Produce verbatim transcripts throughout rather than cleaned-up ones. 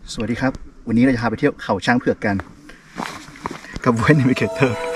สวัสดีครับวันนี้เราจะพาไปเที่ยวเขาช้างเผือกกันกับเวนนิเมเกเตอร์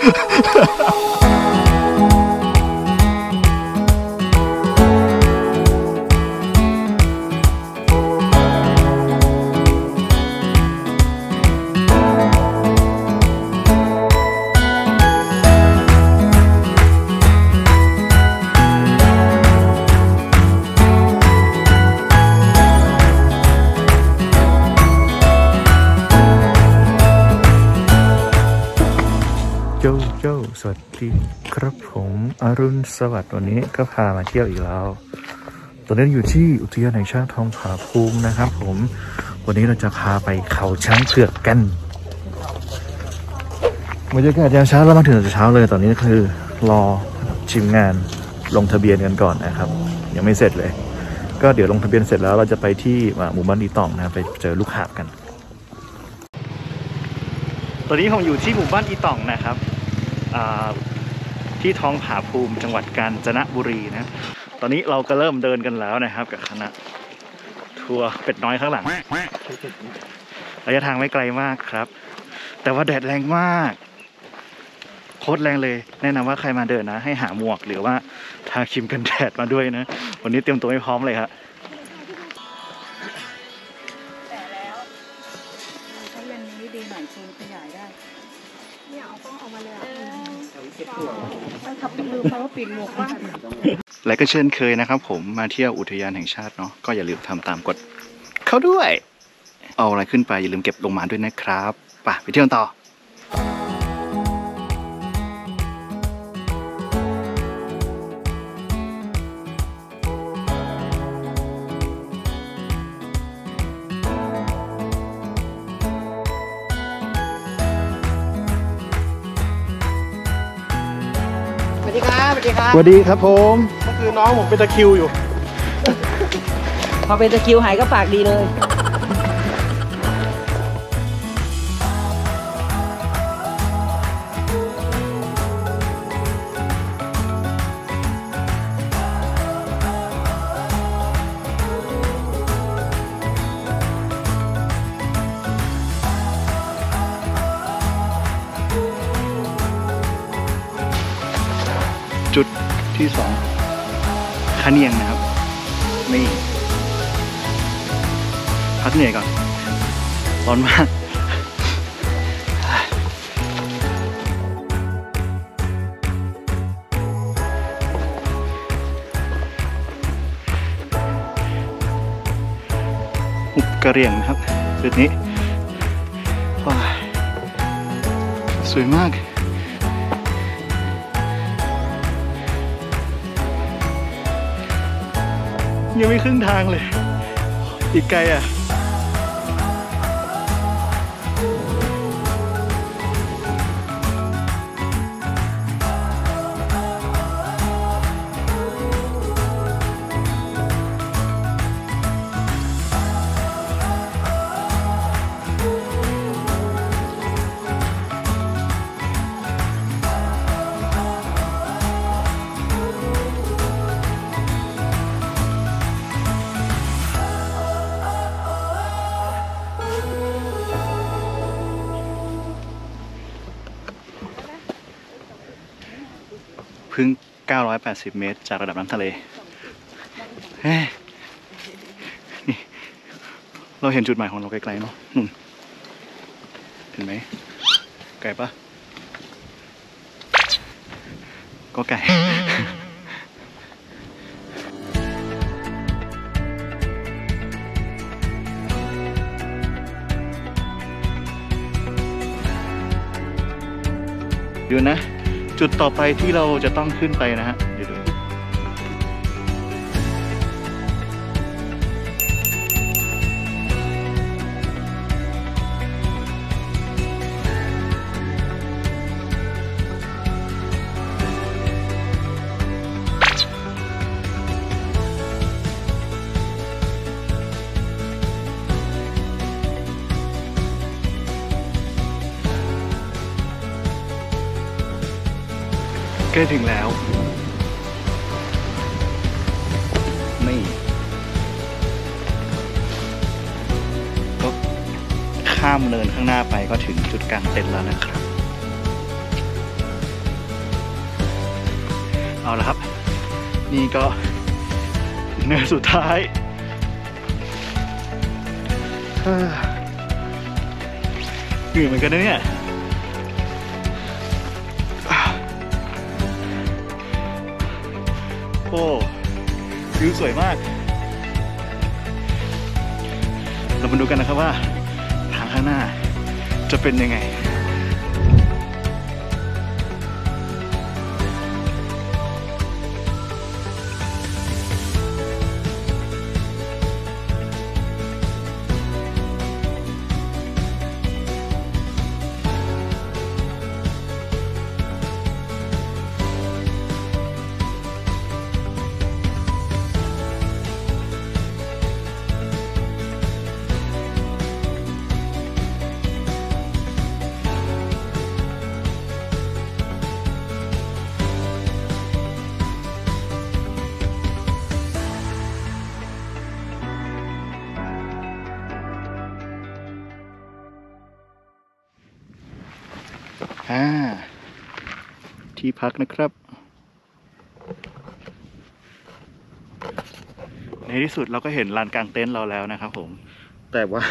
โจโจสวัสดีครับผมอรุณสวัสดิ์วันนี้ก็พามาเที่ยวอีกแล้วตอนนี้อยู่ที่อุทยานแห่งชาติทองผาภูมินะครับผมวันนี้เราจะพาไปเขาช้างเผือกกันบรรยากาศยามเช้าเรามาถึงแต่เช้าเลยตอนนี้คือรอชิมงานลงทะเบียนกันก่อนนะครับยังไม่เสร็จเลยก็เดี๋ยวลงทะเบียนเสร็จแล้วเราจะไปที่หมู่บ้านอีต่องนะไปเจอลูกหาบกันตอนนี้ผมอยู่ที่หมู่บ้านอีต่องนะครับที่ทองผาภูมิจังหวัดกาญจนบุรีนะตอนนี้เราก็เริ่มเดินกันแล้วนะครับกับคณะทัวร์เป็ดน้อยข้างหลังระยะทางไม่ไกลมากครับแต่ว่าแดดแรงมากโคตรแรงเลยแนะนำว่าใครมาเดินนะให้หาหมวกหรือว่าทาครีมกันแดดมาด้วยนะวันนี้เตรียมตัวให้พร้อมเลยครับและก็เช่นเคยนะครับผมมาเที่ยวอุทยานแห่งชาติเนาะก็อย่าลืมทำตามกฎเขาด้วยเอาอะไรขึ้นไปอย่าลืมเก็บลงมาด้วยนะครับไปไปเที่ยวต่อสวัสดีครับสวัสดีครับสวัสดีครับผมก็คือน้องผมเป็นตะคิวอยู่พอเป็นตะคิวหายก็ปากดีเลยจุดที่สองคะเนียงนะครับนี่พักเหนื่อยก่อนร้อนมากหุบกระเรียงนะครับจุดนี้สวยมากยังไม่ครึ่งทางเลยอีกไกลอ่ะเพิ่งเก้าร้อยแปดสิบเมตรจากระดับน้ำทะเลเฮ้นี่เราเห็นจุดหมายของเราไกลๆเนาะนู่นเห็นไหมไกลปะก็ไกลดูนะจุดต่อไปที่เราจะต้องขึ้นไปนะฮะเดี๋ยวดูใกล้ถึงแล้วนี่ก็ข้ามเนินข้างหน้าไปก็ถึงจุดกลางเต็นท์แล้วนะครับเอาละครับนี่ก็เนินสุดท้ายเหนื่อยเหมือนกันนะเนี่ยโอ้วิวสวยมากเรามาดูกันนะครับว่าทางข้างหน้าจะเป็นยังไงอ่าที่พักนะครับ ในที่สุดเราก็เห็นลานกลางเต็นท์เราแล้วนะครับผมแต่ว่า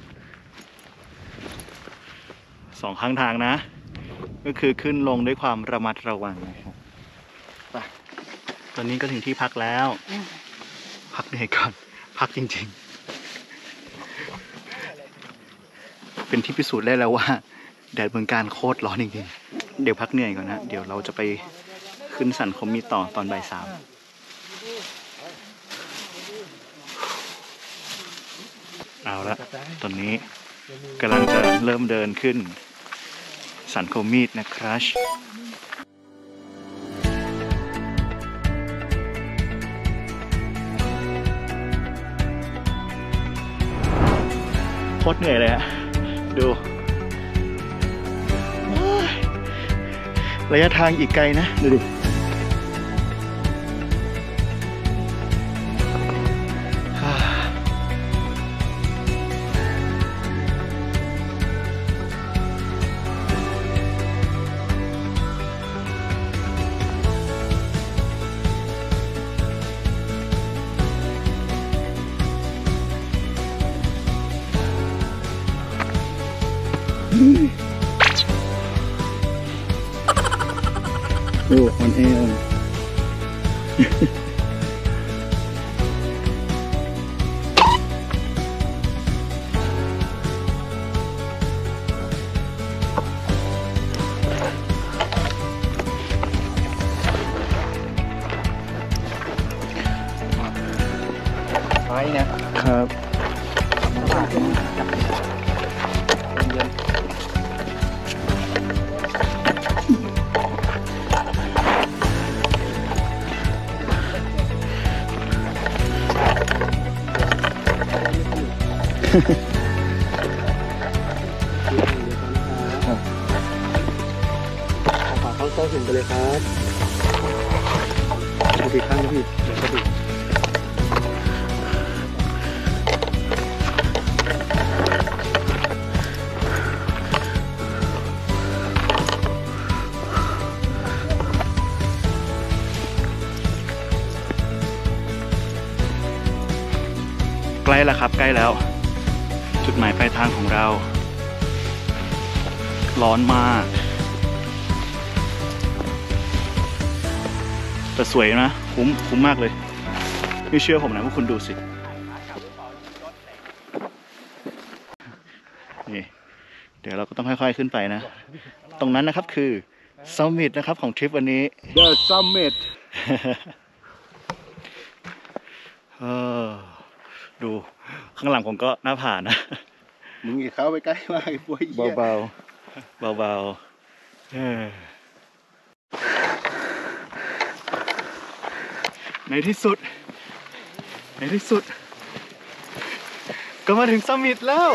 สองข้างทางนะก็คือขึ้นลงด้วยความระมัดระวังนะครับไปตอนนี้ก็ถึงที่พักแล้วพักเหนื่อยก่อนพักจริงๆเป็นที่พิสูจน์ได้แล้วว่าแดดเมืองการโคตรร้อนจริงๆเดี๋ยวพักเหนื่อยก่อนนะเดี๋ยวเราจะไปขึ้นสันคมมีต่อตอนบ่ายสามเอาละตอนนี้กำลังจะเริ่มเดินขึ้นสันโคมีดนะครับโคตรเหนื่อยเลยฮะดูระยะทางอีกไกลนะดูดิโอ้ออนแอร์ไปนะครับฝากเข้าโซ่ถึงไปเลยครับดูผิดข้างนะพี่เดี๋ยวก็ผิดใกล้แล้วครับใกล้แล้วจุดหมายปลายทางของเราร้อนมากแต่สวยนะคุ้มคุ้มมากเลยไม่เชื่อผมนะพวกคุณดูสินี่เดี๋ยวเราก็ต้องค่อยๆขึ้นไปนะตรงนั้นนะครับคือซัมมิตนะครับของทริปวันนี้ The Summit เออดูข้างหลังผมก็หน้าผานะมึงอย่าเข้าไปใกล้มากไอ้พวกเหี้ยเบาๆเบาๆเออในที่สุดในที่สุดก็มาถึงซัมมิตแล้ว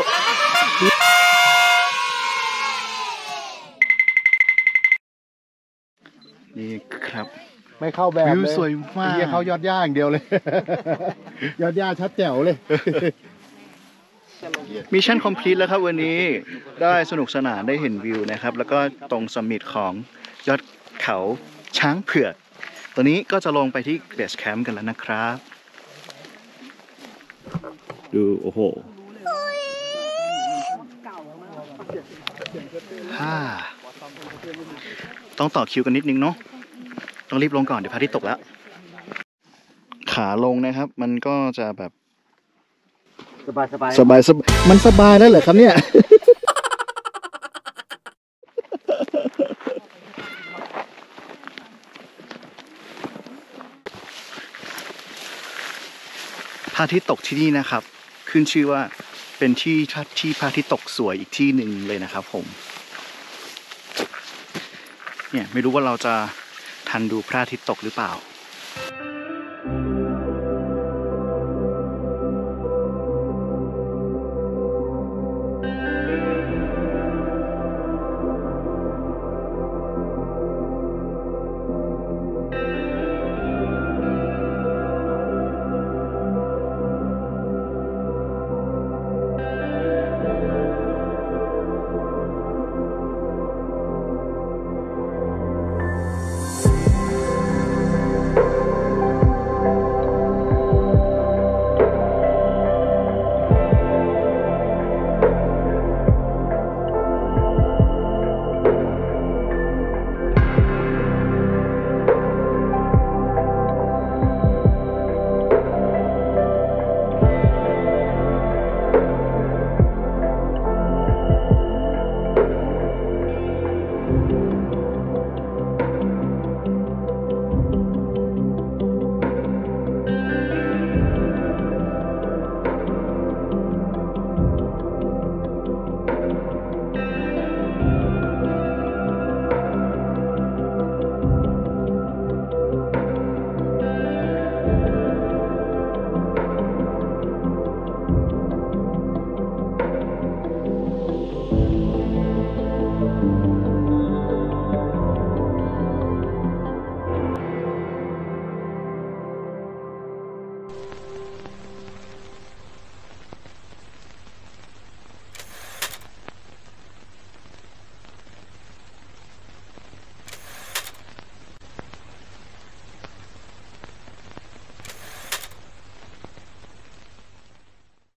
นี่ครับไม่เข้าแบบเลยวิวสวยมากไอ้เหี้ยเขายอดย่าอย่างเดียวเลย ยอดย่าชัดแจ๋วเลยมิชชั่นคอมพลีทแล้วครับวันนี้ได้สนุกสนานได้เห็นวิวนะครับ แล้วก็ตรงสมิธของยอดเขาช้างเผือกตอนนี้ก็จะลงไปที่เบสแคมป์กันแล้วนะครับ ดูโอ้โหฮ่าต้องต่อคิวกันนิดนึงเนาะต้องรีบลงก่อนเดี๋ยวพระอาทิตย์ตกแล้ว ขาลงนะครับ มันก็จะแบบสบายสบายสบายสบายมันสบายแล้วเหรอครับเนี่ย พระอาทิตย์ตกที่นี่นะครับ ขึ้นชื่อว่าเป็นที่ที่พระอาทิตย์ตกสวยอีกที่หนึ่งเลยนะครับผม เนี่ยไม่รู้ว่าเราจะทันดูพระอาทิตย์ตกหรือเปล่า